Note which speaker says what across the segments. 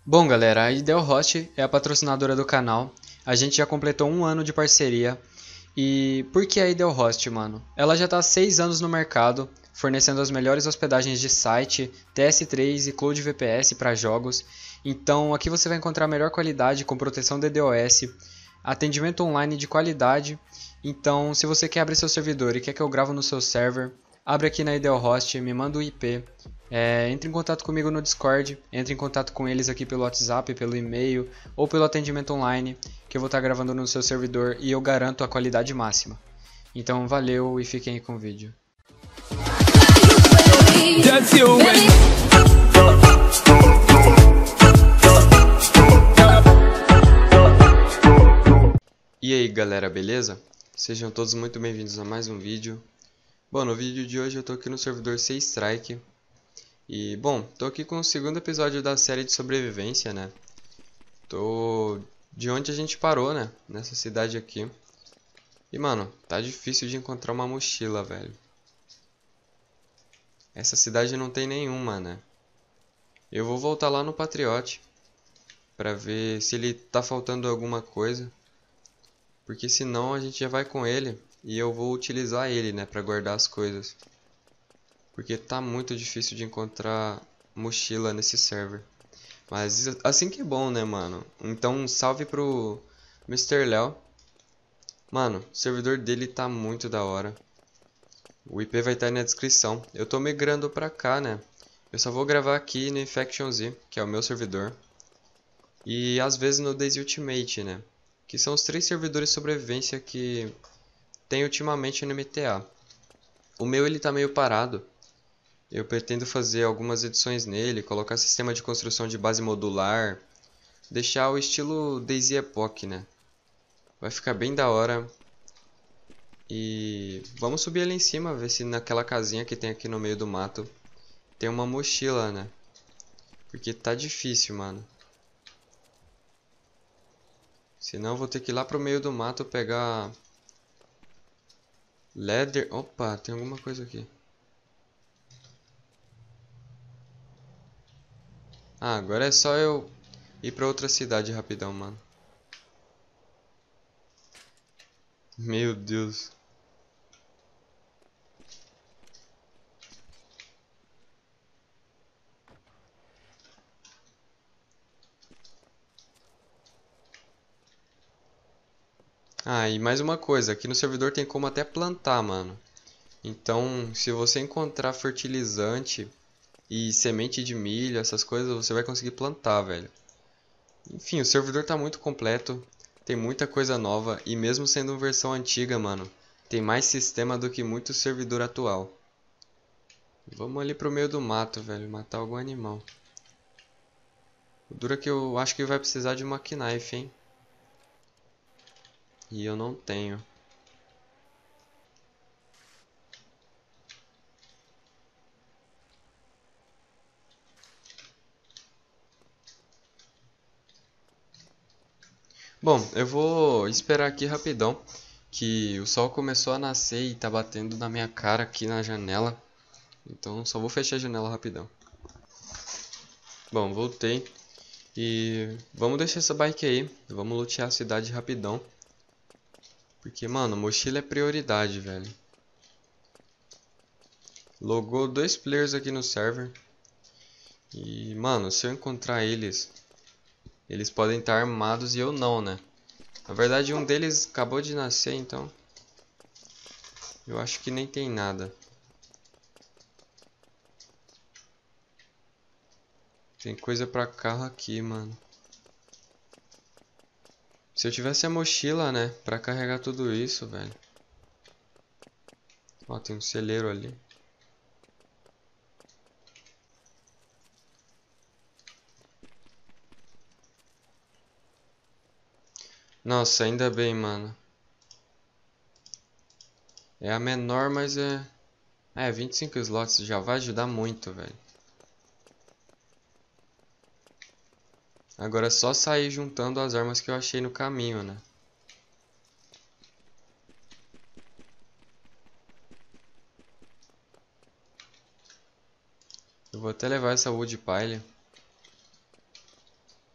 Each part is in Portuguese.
Speaker 1: Bom, galera, a Idealhost é a patrocinadora do canal. A gente já completou um ano de parceria. E por que a Idealhost, mano? Ela já está há 6 anos no mercado, fornecendo as melhores hospedagens de site, TS3 e Cloud VPS para jogos. Então aqui você vai encontrar a melhor qualidade com proteção DDoS, atendimento online de qualidade. Então, se você quer abrir seu servidor e quer que eu grave no seu server, abre aqui na Idealhost, me manda o IP. Entre em contato comigo no Discord, entre em contato com eles aqui pelo WhatsApp, pelo e-mail ou pelo atendimento online, que eu vou estar gravando no seu servidor e eu garanto a qualidade máxima. Então valeu e fiquem aí com o vídeo. E aí galera, beleza? Sejam todos muito bem-vindos a mais um vídeo. Bom, no vídeo de hoje eu tô aqui no servidor C-Strike. E, bom, tô aqui com o segundo episódio da série de sobrevivência, né? Tô de onde a gente parou, né? Nessa cidade aqui. E, mano, tá difícil de encontrar uma mochila, velho. Essa cidade não tem nenhuma, né? Eu vou voltar lá no Patriote pra ver se ele tá faltando alguma coisa. Porque senão a gente já vai com ele e eu vou utilizar ele, né? Pra guardar as coisas. Porque tá muito difícil de encontrar mochila nesse server. Mas assim que é bom, né, mano? Então um salve pro Mr. Léo. Mano, o servidor dele tá muito da hora. O IP vai estar aí na descrição. Eu tô migrando pra cá, né? Eu só vou gravar aqui no Infection Z, que é o meu servidor. E às vezes no DayZ Ultimate, né? Que são os 3 servidores de sobrevivência que tem ultimamente no MTA. O meu ele tá meio parado. Eu pretendo fazer algumas edições nele, colocar sistema de construção de base modular, deixar o estilo DayZ Epoch, né? Vai ficar bem da hora. E vamos subir ali em cima, ver se naquela casinha que tem aqui no meio do mato tem uma mochila, né? Porque tá difícil, mano. Senão eu vou ter que ir lá pro meio do mato pegar leather. Opa, tem alguma coisa aqui. Ah, agora é só eu ir pra outra cidade rapidão, mano. Meu Deus. Ah, e mais uma coisa, aqui no servidor tem como até plantar, mano. Então, se você encontrar fertilizante e semente de milho, essas coisas, você vai conseguir plantar, velho. Enfim, o servidor tá muito completo, tem muita coisa nova e mesmo sendo uma versão antiga, mano, tem mais sistema do que muito servidor atual. Vamos ali pro meio do mato, velho, matar algum animal. O duro é que eu acho que vai precisar de uma knife, hein? E eu não tenho. Bom, eu vou esperar aqui rapidão, que o sol começou a nascer e tá batendo na minha cara aqui na janela. Então só vou fechar a janela rapidão. Bom, voltei. E vamos deixar essa bike aí. Vamos lutear a cidade rapidão. Porque, mano, mochila é prioridade, velho. Logou 2 players aqui no server. E, mano, se eu encontrar eles, eles podem estar armados e eu não, né? Na verdade, um deles acabou de nascer, então eu acho que nem tem nada. Tem coisa pra carro aqui, mano. Se eu tivesse a mochila, né, pra carregar tudo isso, velho. Ó, tem um celeiro ali. Nossa, ainda bem, mano. É a menor, mas é... 25 slots já vai ajudar muito, velho. Agora é só sair juntando as armas que eu achei no caminho, né? Eu vou até levar essa wood pile.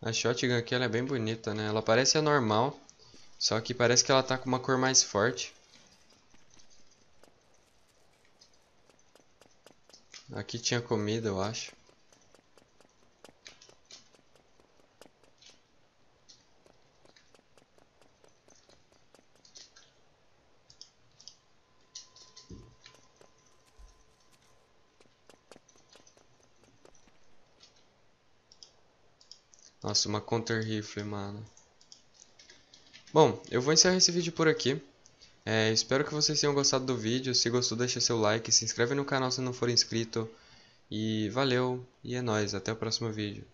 Speaker 1: A shotgun aqui ela é bem bonita, né? Ela parece a normal, só que parece que ela tá com uma cor mais forte. Aqui tinha comida, eu acho. Nossa, uma counter rifle, mano. Bom, eu vou encerrar esse vídeo por aqui. Espero que vocês tenham gostado do vídeo. Se gostou, deixa seu like, se inscreve no canal se não for inscrito. E valeu, e é nóis, até o próximo vídeo.